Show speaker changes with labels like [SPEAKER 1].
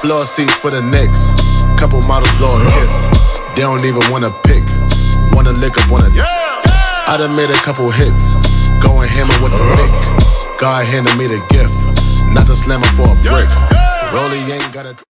[SPEAKER 1] Floor seats for the Knicks. Couple models blow a kiss. They don't even wanna pick. Wanna lick up, wanna. I done made a couple hits. Going hammer with the pick. God handed me the gift. Not the slammer for a brick. Rollie ain't got a.